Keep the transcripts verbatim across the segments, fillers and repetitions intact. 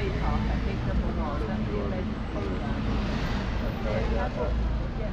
skate park, I think, number one. That's the amazing Holland. Yeah, that's what, yeah.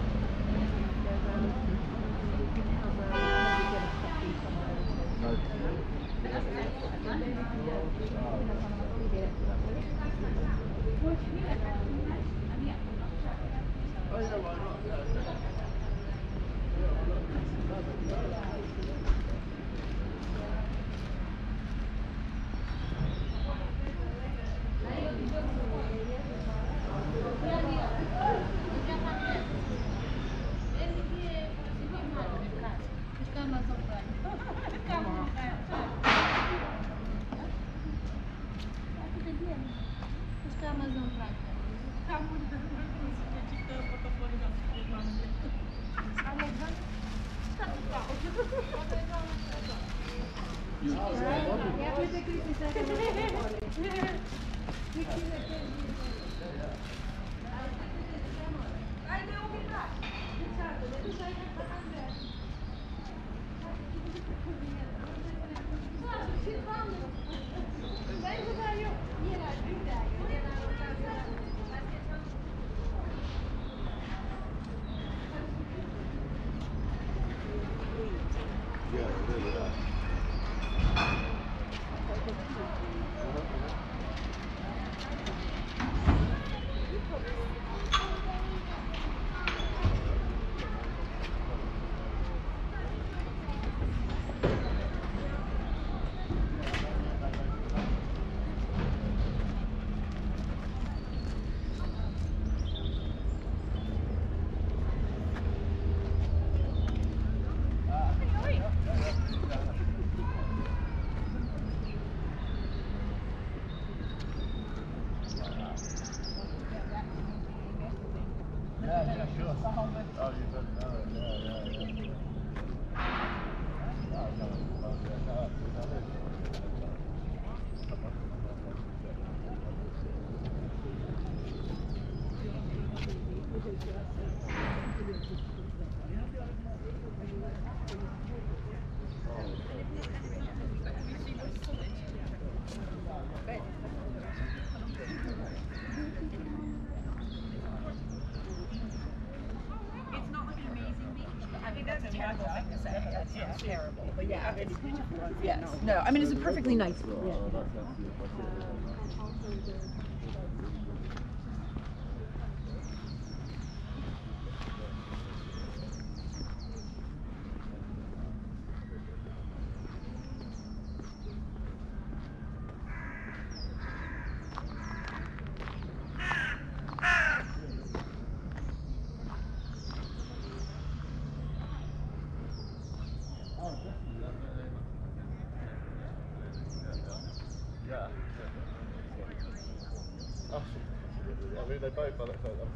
Terrible, but yeah, it's beautiful. Yes, no, I mean it's a perfectly nice room. Yeah. I mean, they both are.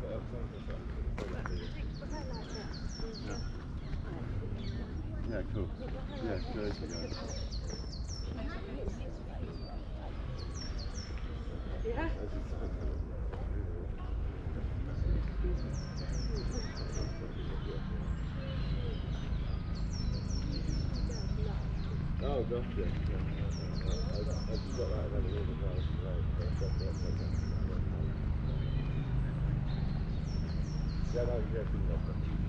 Yeah, cool. Yeah, good. Yeah. Oh, gotcha. Yeah. I, I just got that and then all the yeah, no, yeah, good enough.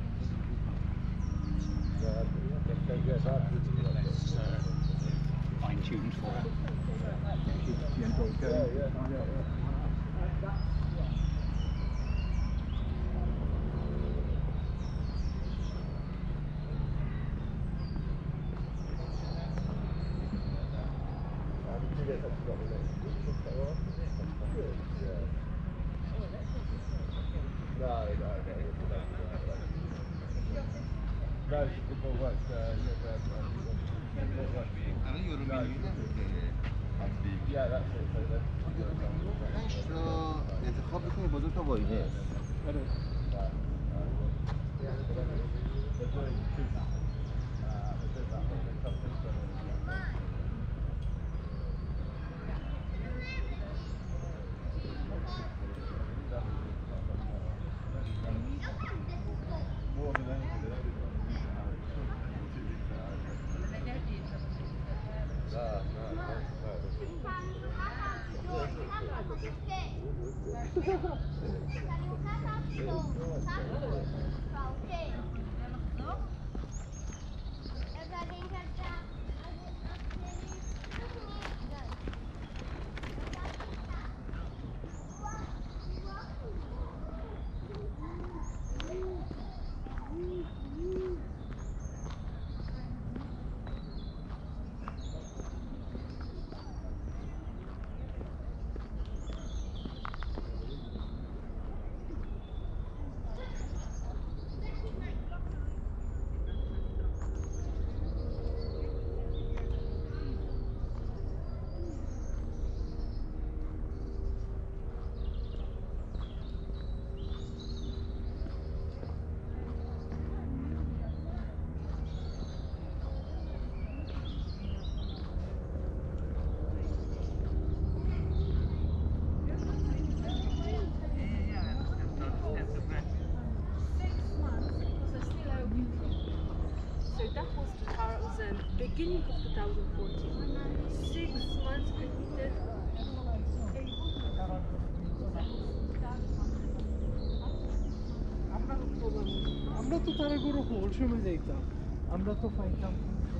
Yeah, yeah, that's good. Fine-tuned for it. Yeah, yeah, yeah, yeah. انتخاب بکنی بزرگ تا واینه Beginning of two thousand fourteen, six months and we did আমরা তো তারা গরু whole সময় যাইতাম আমরা তো পাইতাম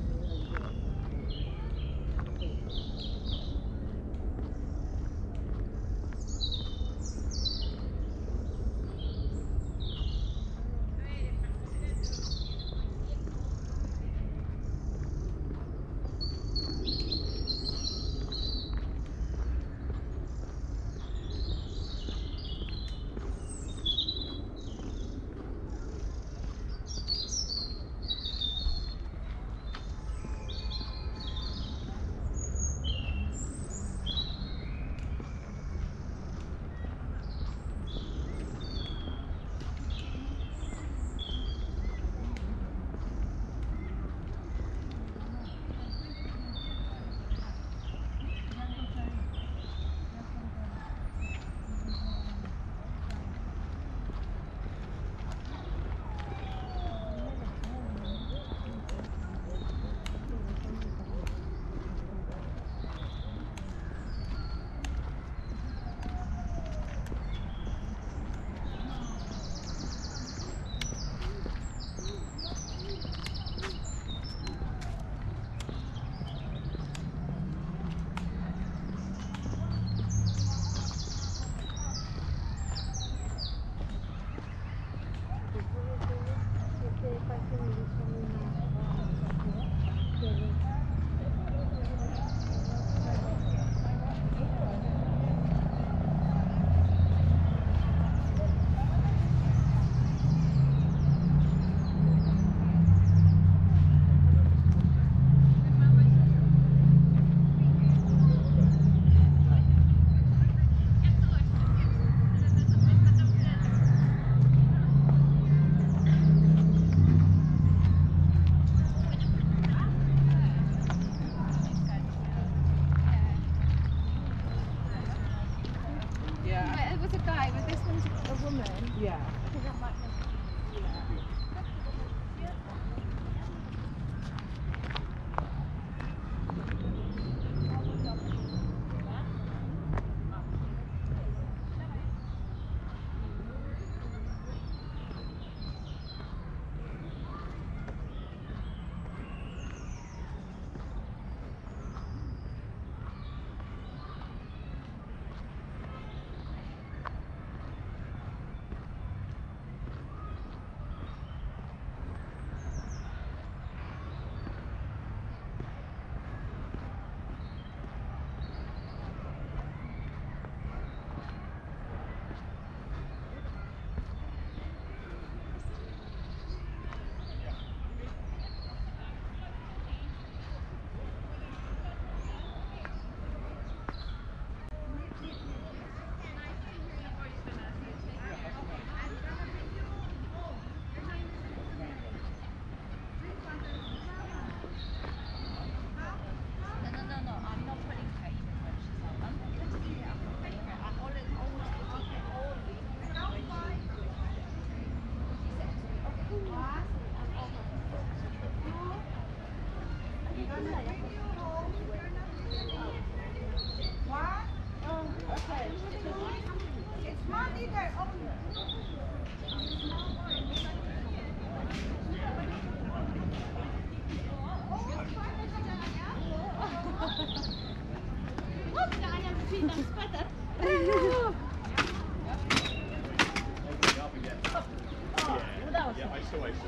yeah. Yeah, I saw it.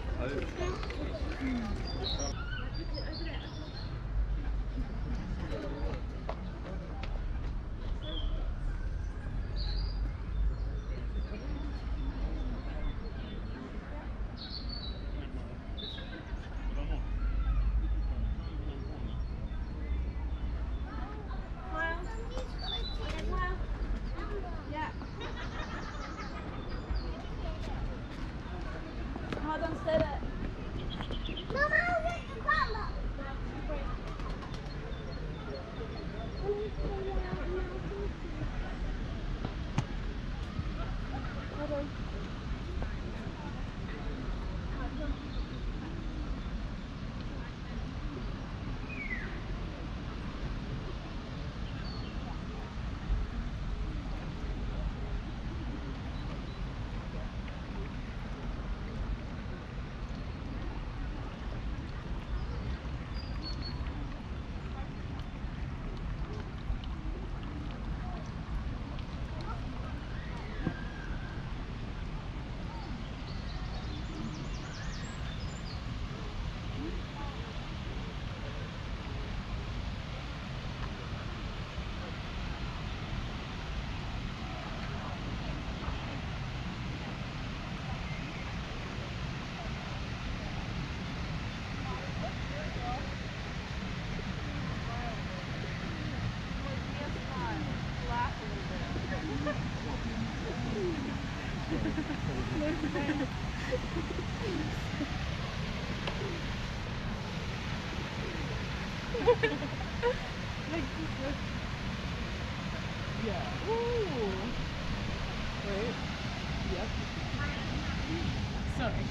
Yeah. Ooh. Wait. Yep. Sorry.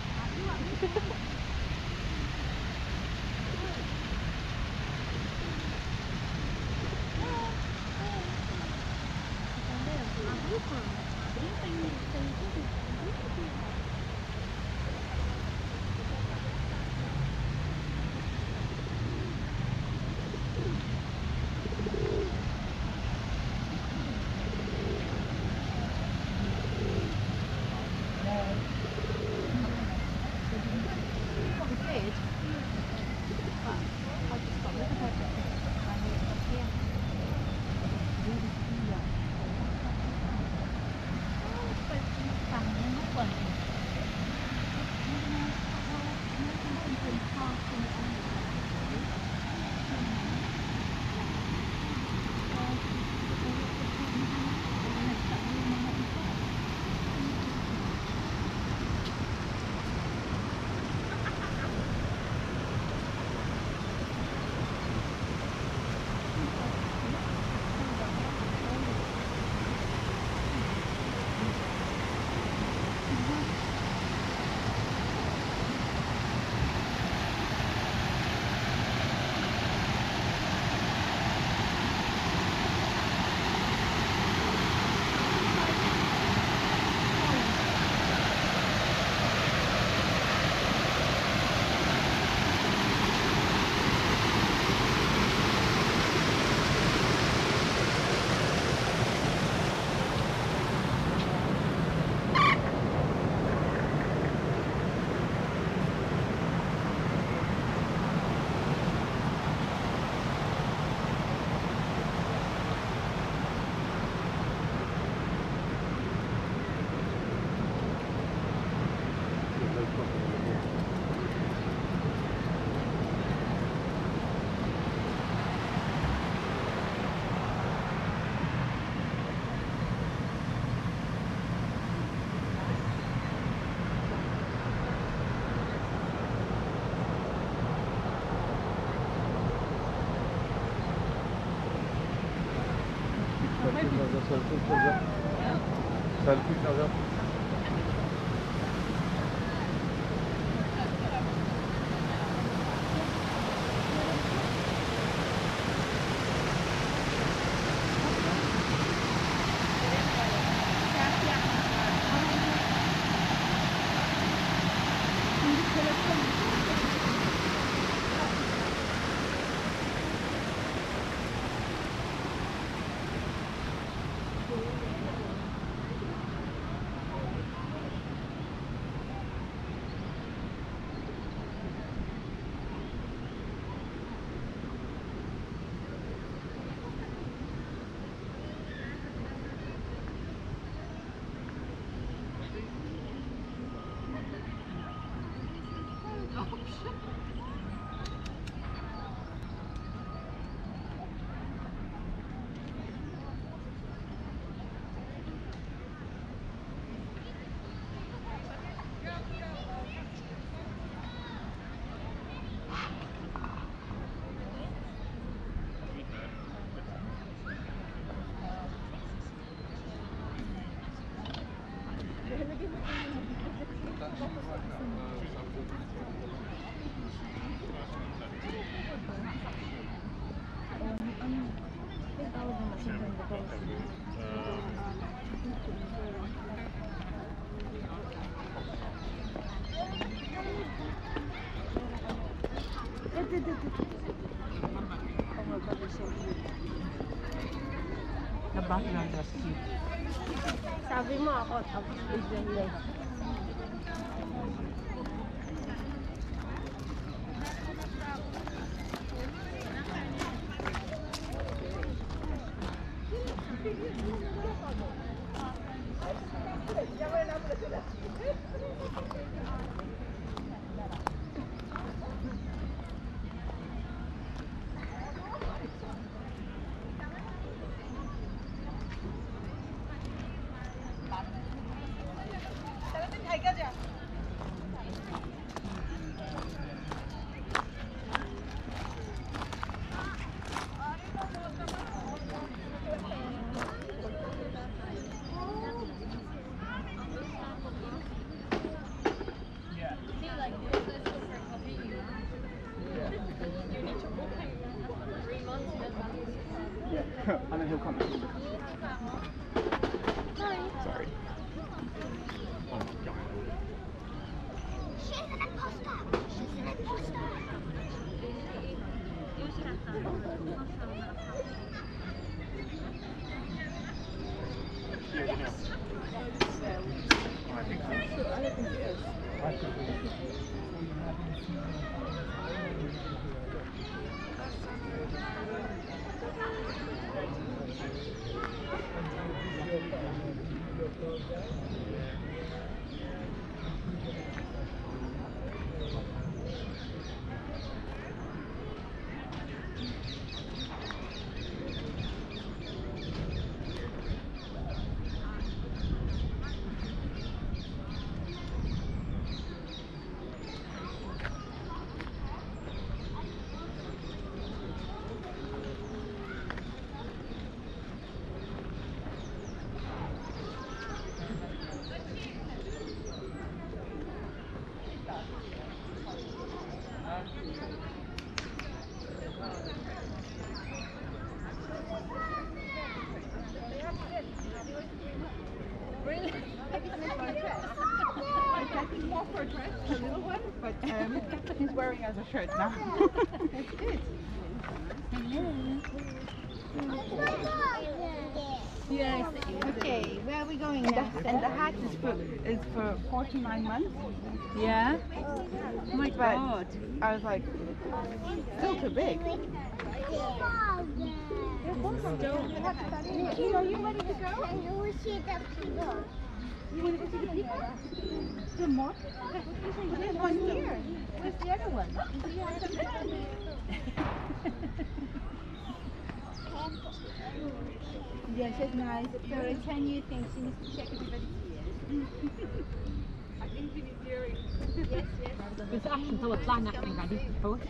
Selfie çekeceğim. Selfie çekeceğim. The background was cute. Sabi mo ako, tapos biglang like. And then he'll come. Sorry. I think But um, he's wearing as a shirt now. It's good. Yes. Okay, where are we going now? And the hat is for is for forty-nine months. Yeah. Oh my God. I was like, still too big. You know, you ready to go? You want to see the people? You want to go see the people? Some more? There's one here. Where's the other one? Do you have some? Yes, it's nice. So a ten-year thing. She needs to check everybody's ears. I think she needs earrings. Yes, yes. It's actually so it's long after ready to post.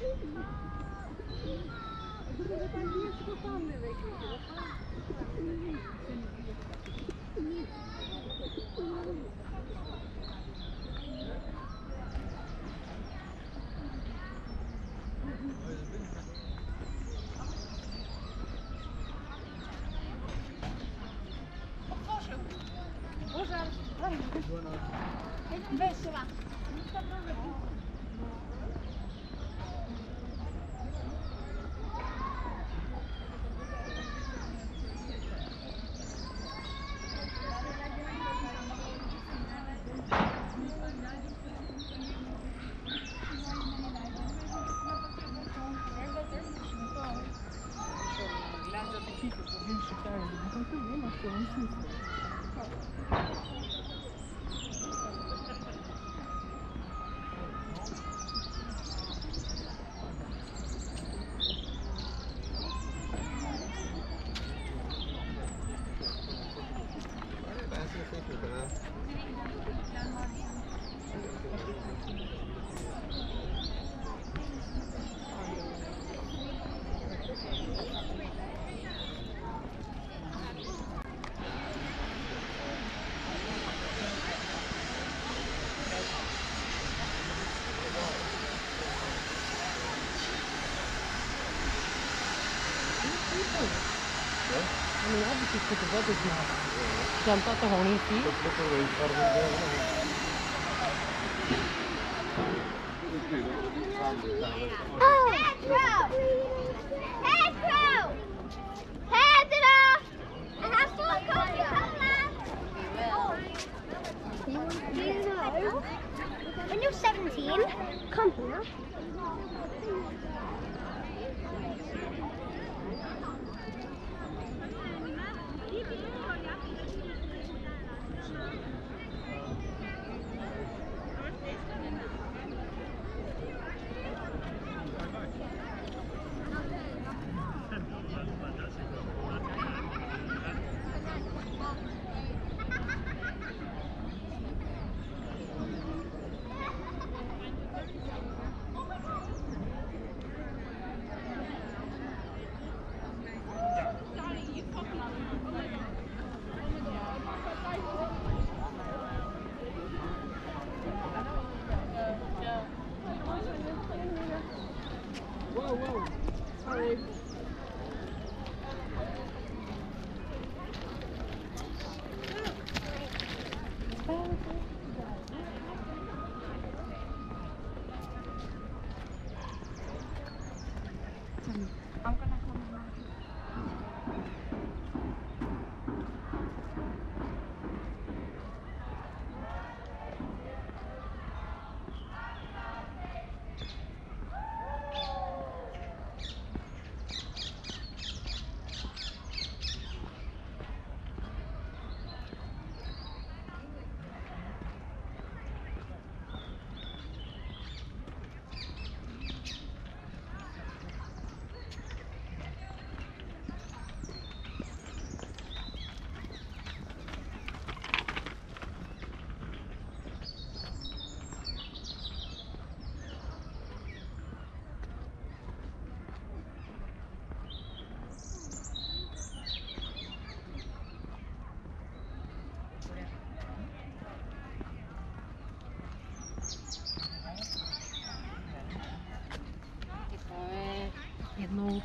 ਪਿੱਛੇ ਤੋਂ ਬਹੁਤ ਦੇਖਣਾ ਜਨਤਾ ਤਾਂ ਹੋਣੀ ਸੀ When you're seventeen, come here. Whoa, whoa. Sorry. I'm gonna come back. Jednou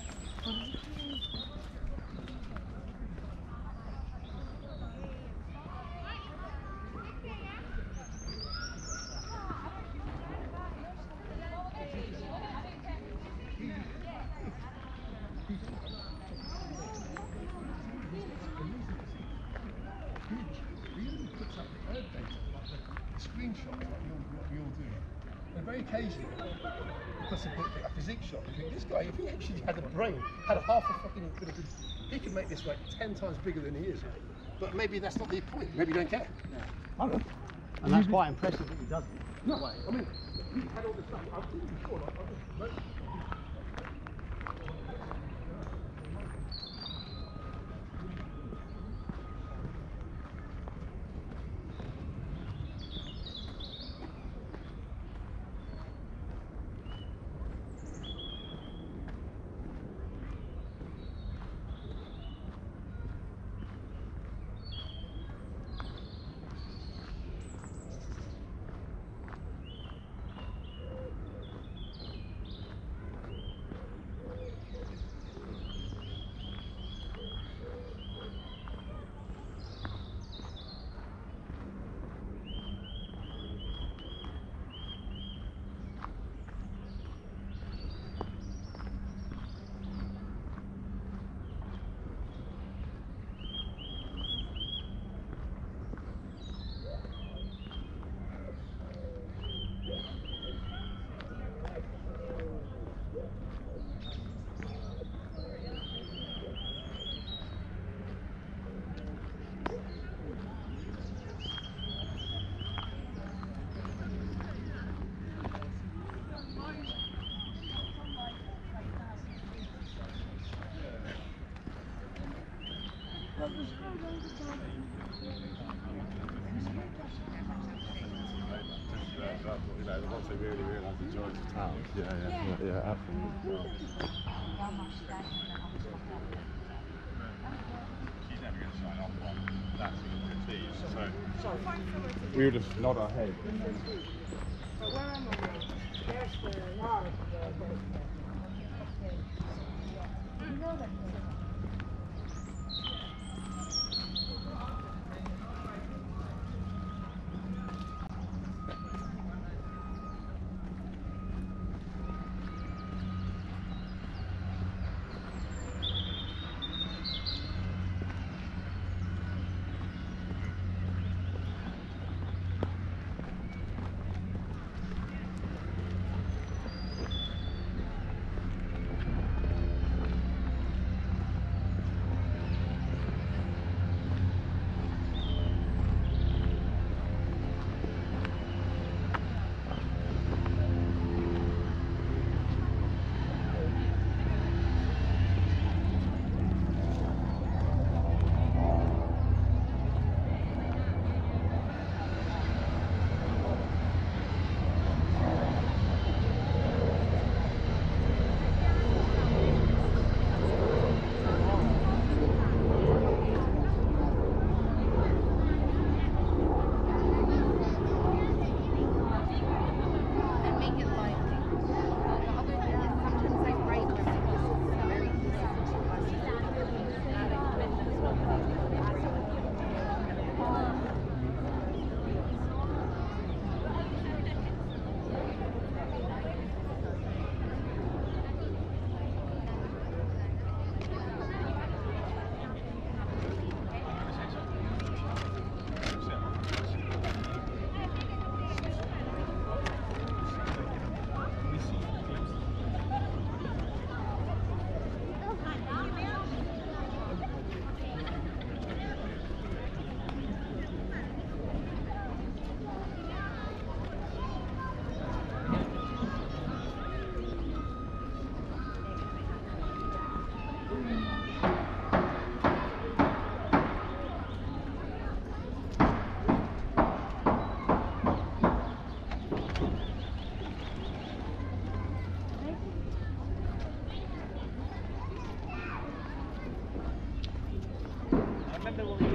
Screenshot like we all do. And very occasionally, because of a physics shot, you think this guy, if he actually had a brain, had a half a fucking, he could make this like ten times bigger than he is. But maybe that's not the point. Maybe you don't care. Yeah. And that's quite impressive that he does it. No way. I mean, he had all this stuff. I think he sure. I just, You know, once they really realise the joy of town. Yeah, yeah, yeah, yeah, absolutely. She's never going to sign off on that sort of so we would just nod our head. But where am I? There's the lodge. You know that.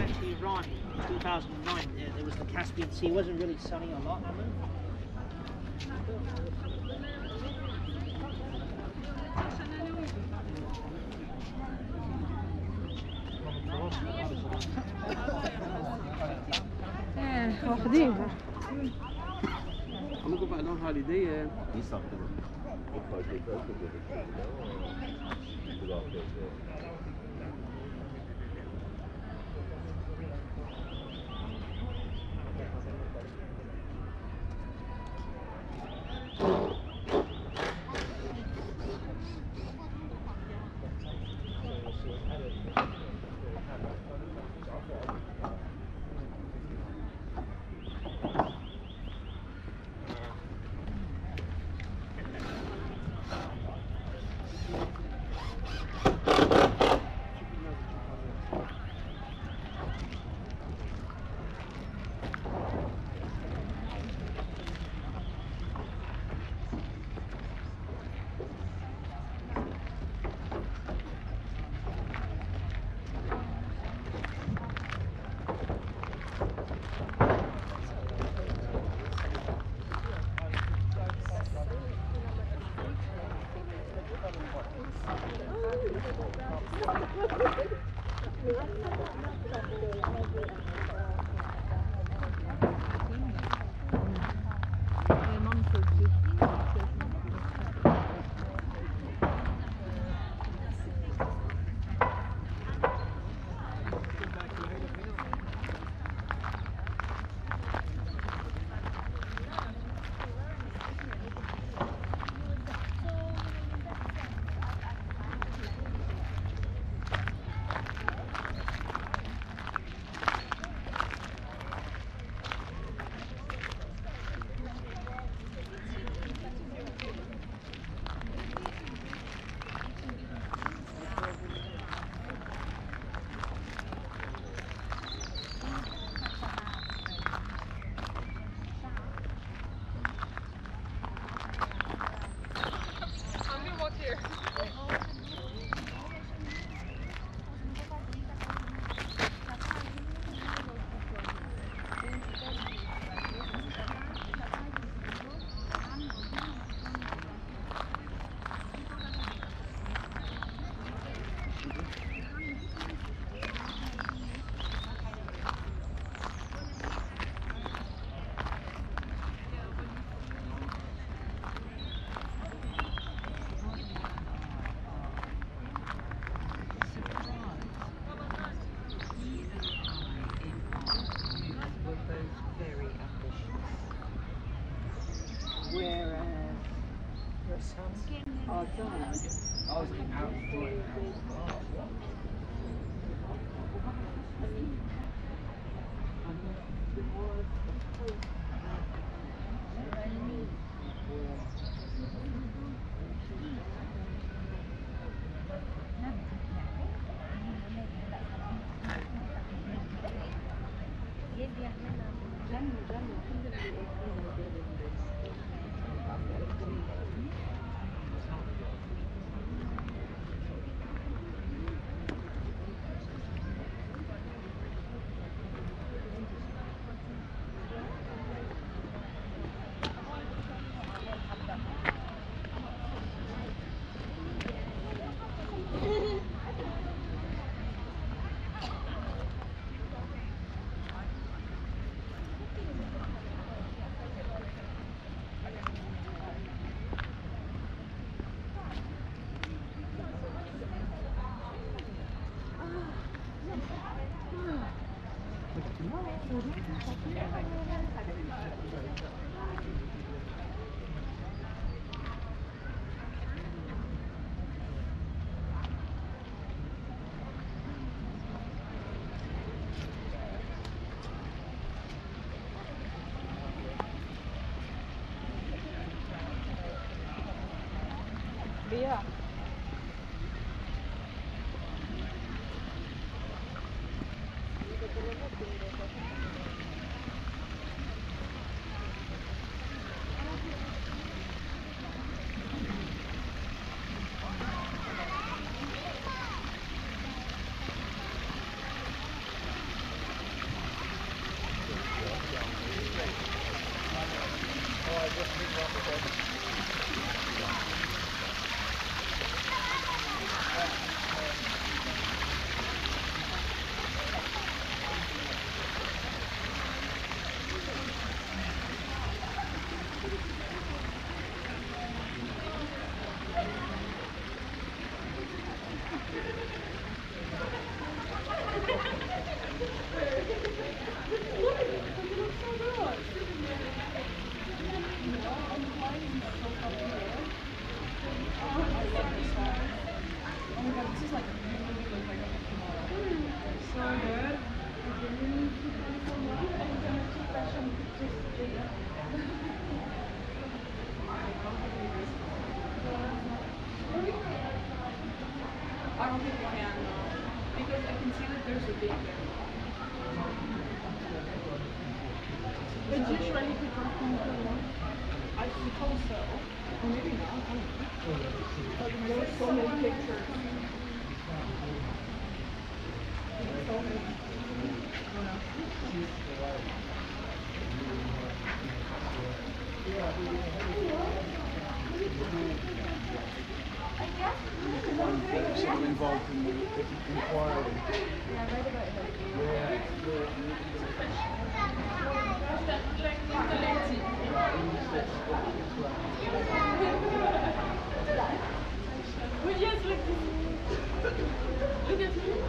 actually Iran in two thousand nine. There, there was the Caspian Sea. It wasn't really sunny a lot. Yeah, واخدين. I'm gonna go back on holiday. Yeah. He's something. Yeah. I don't think we can though, because I can see that there's a big there. It's usually people come to one. I suppose so. Or maybe not. I don't know. But there were so many pictures. So many. Someone involved in the inquiry. Yeah, I read about it. Yeah. Well, yes, look. Look at me.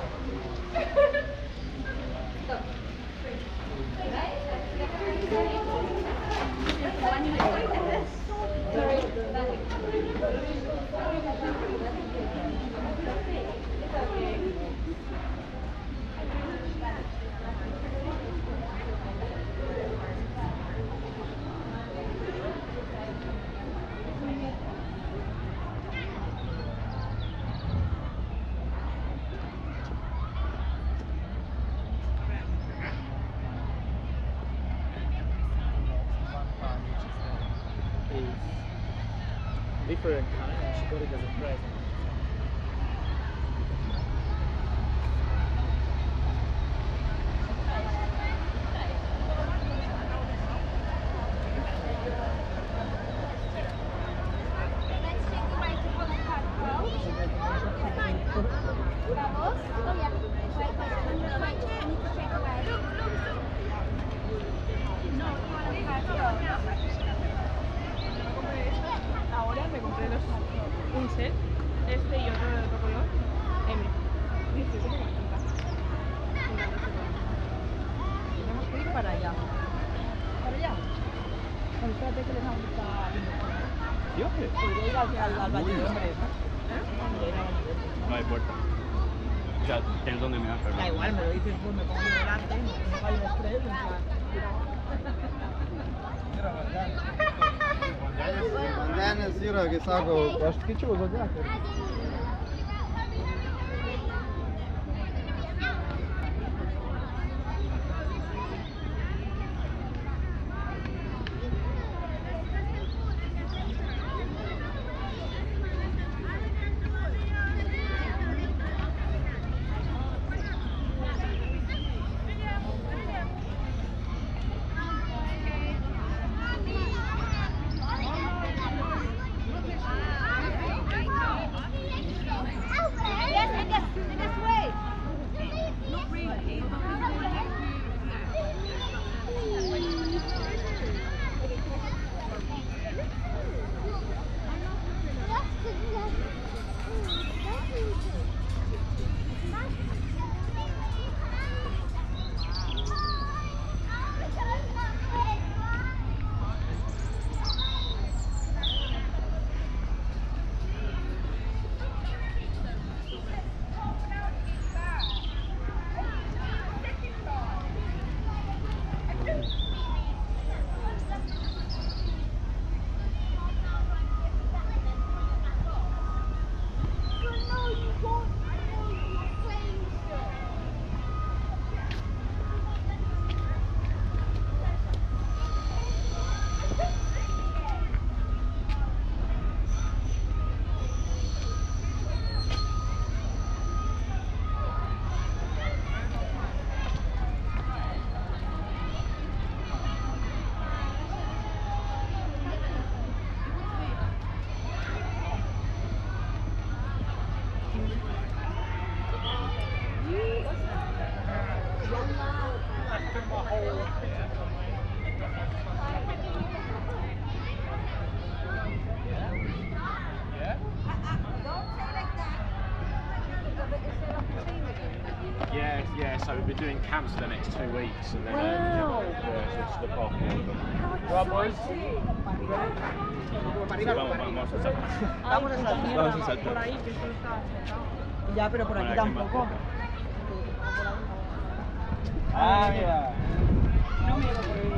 Different kind, and she got it as a present. Ahora me compré los un set, este y otro de otro color, M. diecisiete con ochenta. Tenemos que ir para allá. ¿Para allá? Bueno, espérate que les vamos a ¿Sí o qué? Podría ir al, al, al baño de hombres, ¿no? No hay puerta. O sea, es donde me vas a Da igual, me lo dices tú, me pongo yo delante, me pongo el estrés, en plan. Mandana sira che saco. Başka hiç olacak. Yeah, yeah, so we'll be doing camps for the next two weeks and then Wow. um, yeah, just look after all of them. Right, boys. Sí, vamos, vamos a saltar. Vamos a saltar. Vamos a saltar. Por ahí, que eso está cerrado. Ya, pero por aquí Bueno, aquí más tampoco. cerca. Ah, mira. No me iba por ahí.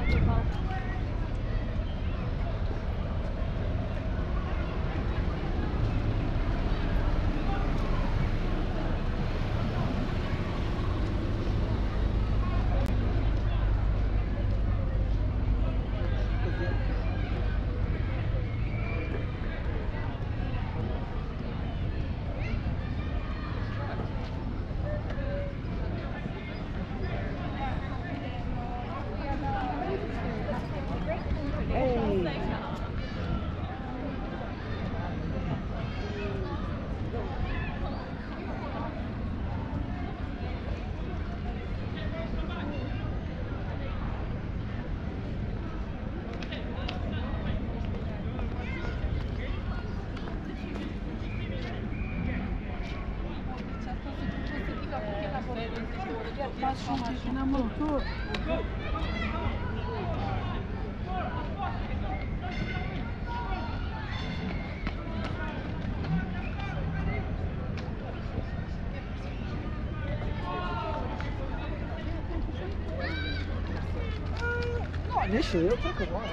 Not initially, it'll take a while.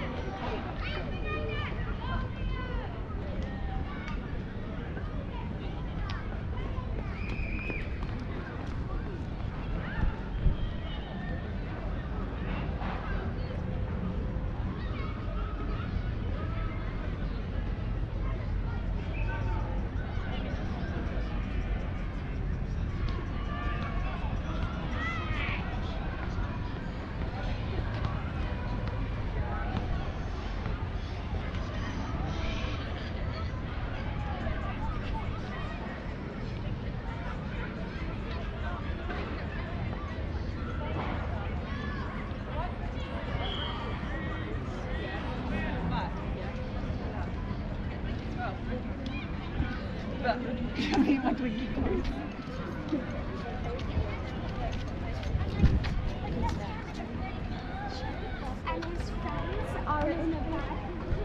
And his friends are in a big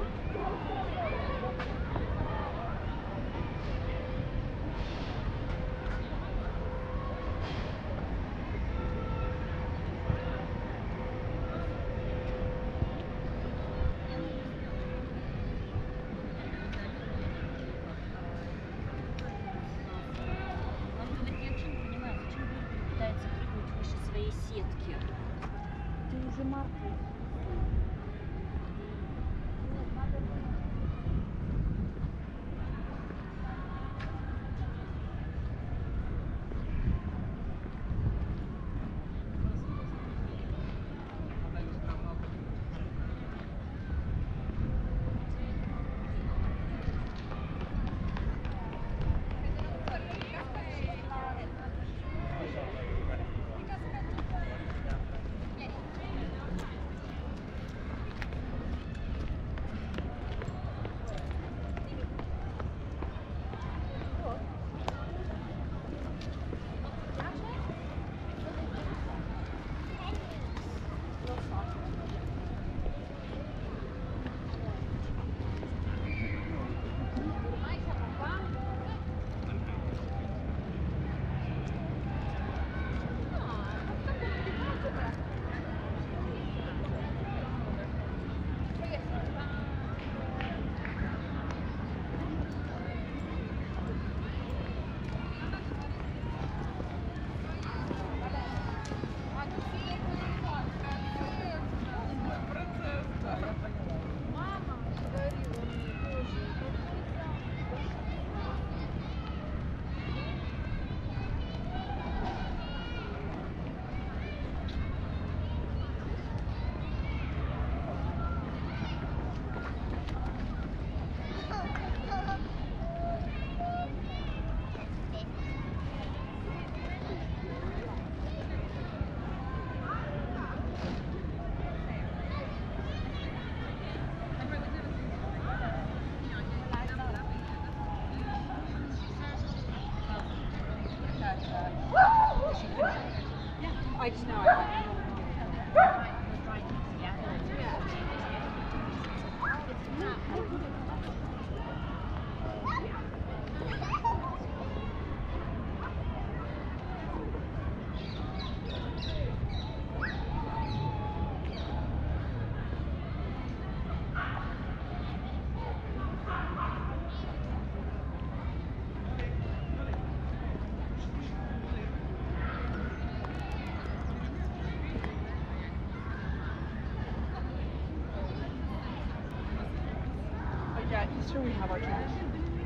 I just know I sure we have our tradition.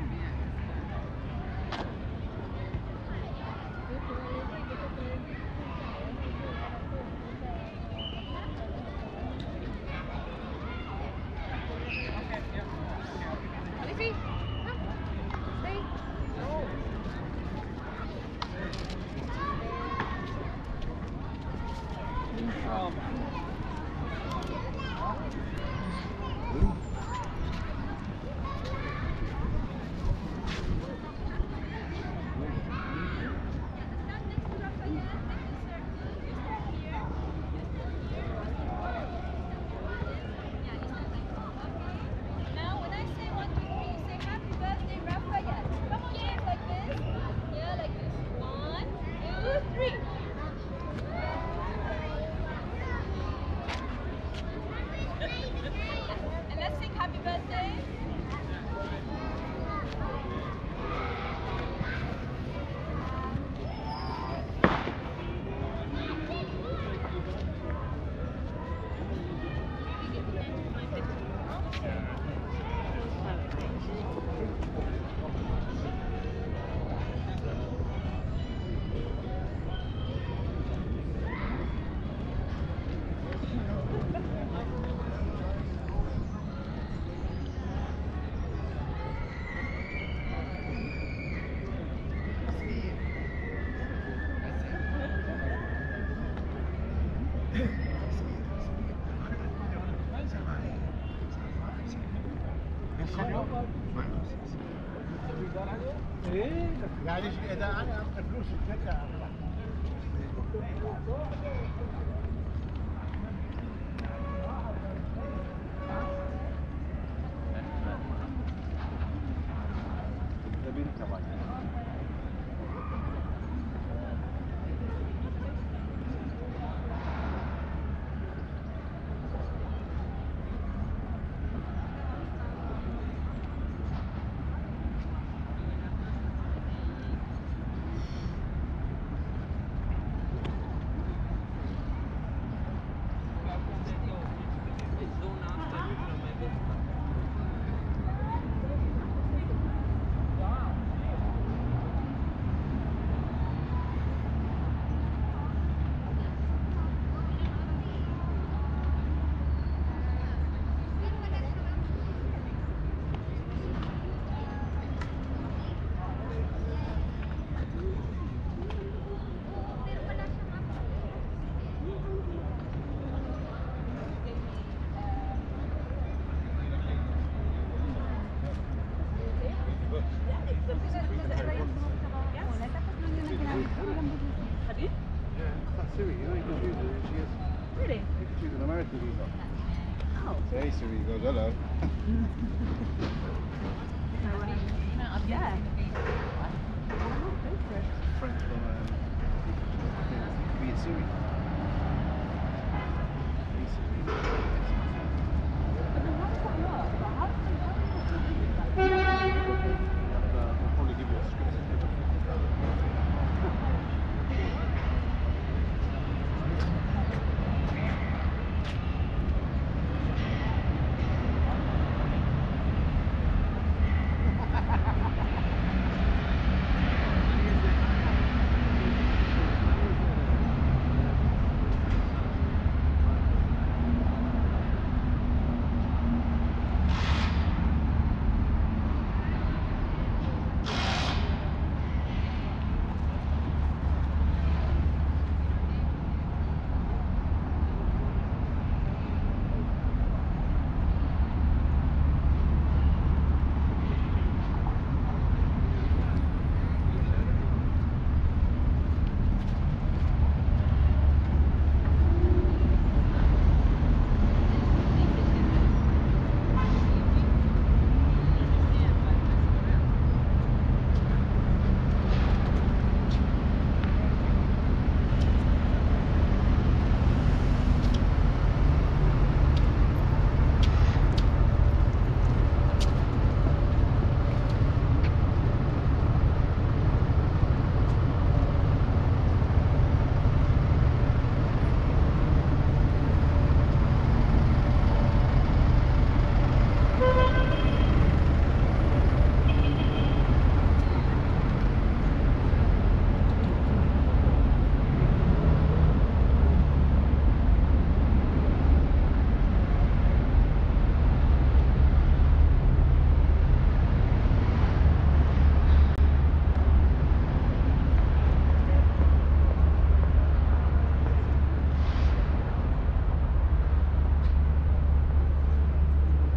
يعني اذا انا اعطي فلوس الشركه Siri, you know you can choose it. She is. Really? You can choose an American visa. Oh. Hey Siri goes, hello. Yeah. French from um, being Siri.